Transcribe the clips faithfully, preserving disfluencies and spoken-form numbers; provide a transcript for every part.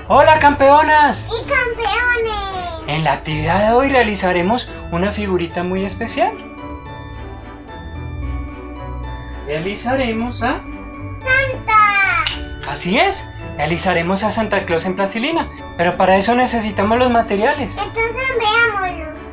¡Hola, campeonas! ¡Y campeones! En la actividad de hoy realizaremos una figurita muy especial. Realizaremos a... ¡Santa! Así es, realizaremos a Santa Claus en plastilina, pero para eso necesitamos los materiales. Entonces veámoslos.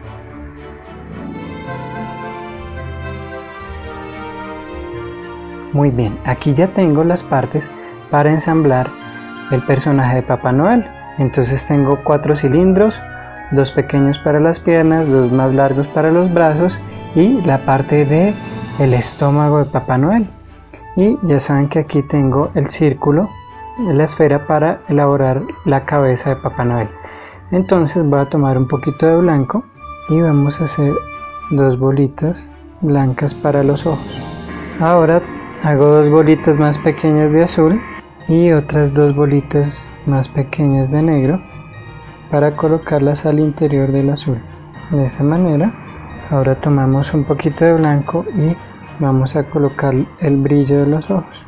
Muy bien, aquí ya tengo las partes para ensamblar el personaje de Papá Noel. Entonces tengo cuatro cilindros, dos pequeños para las piernas, dos más largos para los brazos y la parte de el estómago de Papá Noel. Y ya saben que aquí tengo el círculo, la esfera para elaborar la cabeza de Papá Noel. Entonces voy a tomar un poquito de blanco y vamos a hacer dos bolitas blancas para los ojos. Ahora hago dos bolitas más pequeñas de azul y otras dos bolitas más pequeñas de negro para colocarlas al interior del azul. De esta manera, ahora tomamos un poquito de blanco y vamos a colocar el brillo de los ojos.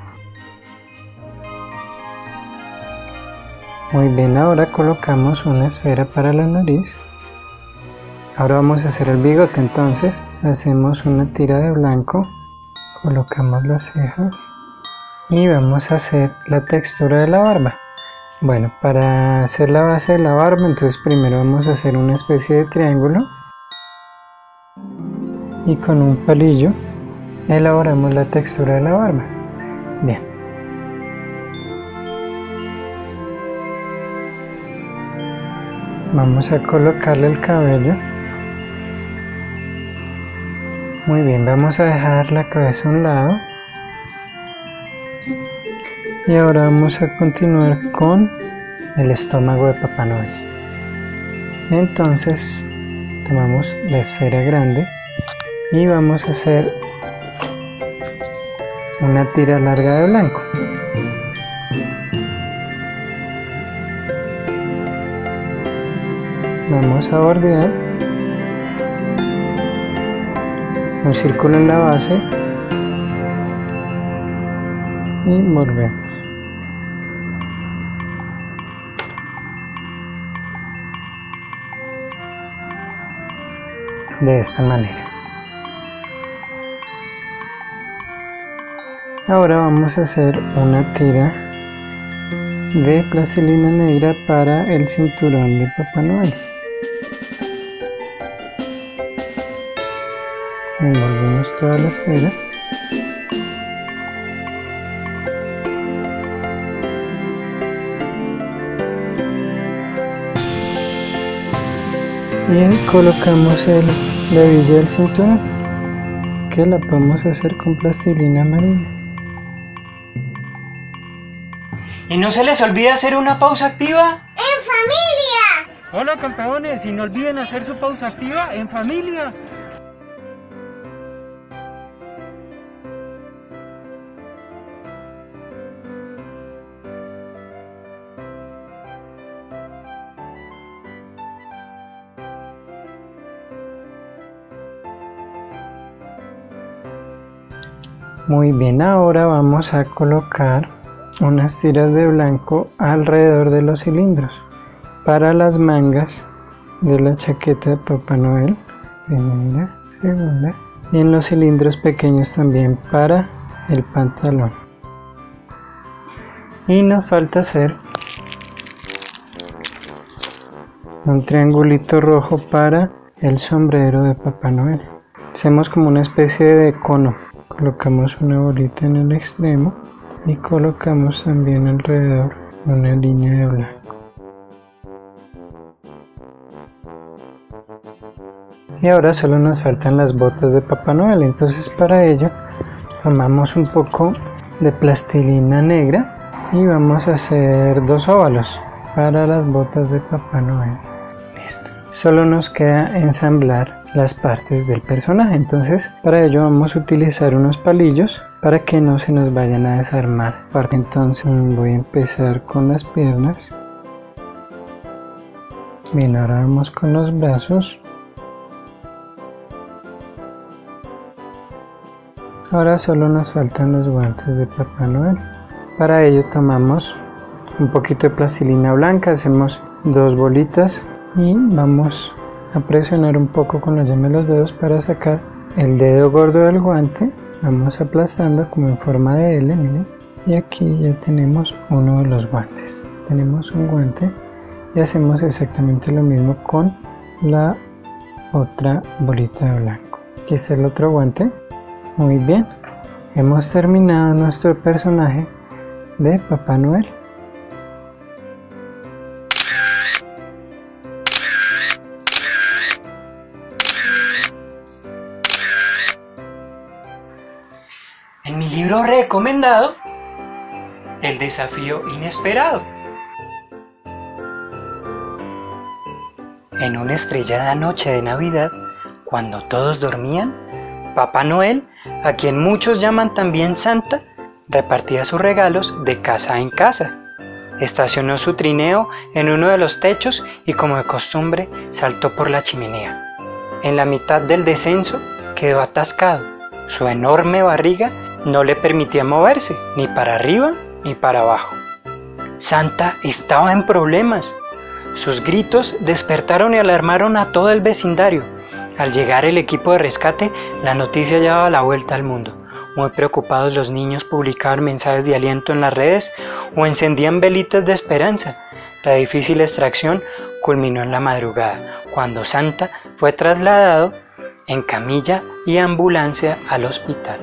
Muy bien, ahora colocamos una esfera para la nariz. Ahora vamos a hacer el bigote, entonces hacemos una tira de blanco, colocamos las cejas y vamos a hacer la textura de la barba. Bueno, para hacer la base de la barba, entonces primero vamos a hacer una especie de triángulo y con un palillo elaboramos la textura de la barba. Bien. Vamos a colocarle el cabello. Muy bien, vamos a dejar la cabeza a un lado. Y ahora vamos a continuar con el estómago de Papá Noel. Entonces tomamos la esfera grande y vamos a hacer una tira larga de blanco. Vamos a bordear un círculo en la base y volvemos. De esta manera. Ahora vamos a hacer una tira de plastilina negra para el cinturón de Papá Noel. Envolvemos toda la esfera. Y ahí colocamos el, la hebilla del cinturón, que la podemos hacer con plastilina amarilla. Y no se les olvide hacer una pausa activa. ¡En familia! Hola, campeones, y no olviden hacer su pausa activa en familia. Muy bien, ahora vamos a colocar unas tiras de blanco alrededor de los cilindros para las mangas de la chaqueta de Papá Noel, primera, segunda, y en los cilindros pequeños también para el pantalón. Y nos falta hacer un triangulito rojo para el sombrero de Papá Noel. Hacemos como una especie de cono. Colocamos una bolita en el extremo y colocamos también alrededor una línea de blanco. Y ahora solo nos faltan las botas de Papá Noel, entonces para ello tomamos un poco de plastilina negra y vamos a hacer dos óvalos para las botas de Papá Noel. Listo. Solo nos queda ensamblar las partes del personaje, entonces para ello vamos a utilizar unos palillos para que no se nos vayan a desarmar. Entonces voy a empezar con las piernas. Bien, ahora vamos con los brazos. Ahora solo nos faltan los guantes de Papá Noel. Para ello tomamos un poquito de plastilina blanca, hacemos dos bolitas y vamos a presionar un poco con la yema de los dedos para sacar el dedo gordo del guante. Vamos aplastando como en forma de L, miren, y aquí ya tenemos uno de los guantes. Tenemos un guante y hacemos exactamente lo mismo con la otra bolita de blanco. Aquí está el otro guante. Muy bien, hemos terminado nuestro personaje de Papá Noel. En mi libro recomendado, El desafío inesperado. En una estrellada noche de Navidad, cuando todos dormían, Papá Noel, a quien muchos llaman también Santa, repartía sus regalos de casa en casa. Estacionó su trineo en uno de los techos y, como de costumbre, saltó por la chimenea. En la mitad del descenso quedó atascado. Su enorme barriga no le permitía moverse, ni para arriba ni para abajo. Santa estaba en problemas. Sus gritos despertaron y alarmaron a todo el vecindario. Al llegar el equipo de rescate, la noticia ya daba la vuelta al mundo. Muy preocupados, los niños publicaban mensajes de aliento en las redes o encendían velitas de esperanza. La difícil extracción culminó en la madrugada, cuando Santa fue trasladado en camilla y ambulancia al hospital.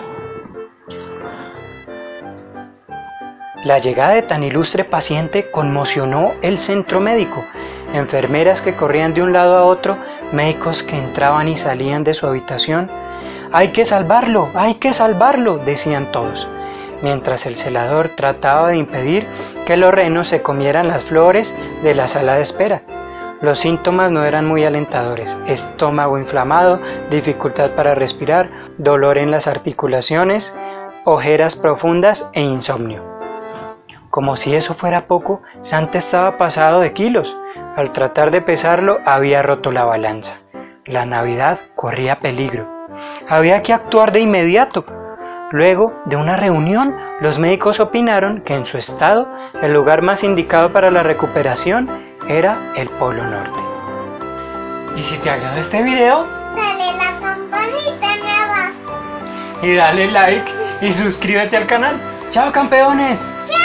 La llegada de tan ilustre paciente conmocionó el centro médico. Enfermeras que corrían de un lado a otro, médicos que entraban y salían de su habitación. ¡Hay que salvarlo! ¡Hay que salvarlo!, decían todos, mientras el celador trataba de impedir que los renos se comieran las flores de la sala de espera. Los síntomas no eran muy alentadores: estómago inflamado, dificultad para respirar, dolor en las articulaciones, ojeras profundas e insomnio. Como si eso fuera poco, Santa estaba pasado de kilos. Al tratar de pesarlo, había roto la balanza. La Navidad corría peligro. Había que actuar de inmediato. Luego de una reunión, los médicos opinaron que en su estado, el lugar más indicado para la recuperación era el Polo Norte. Y si te agradó este video, Dale la campanita nueva. y dale like y suscríbete al canal. ¡Chao, campeones! ¡Chao!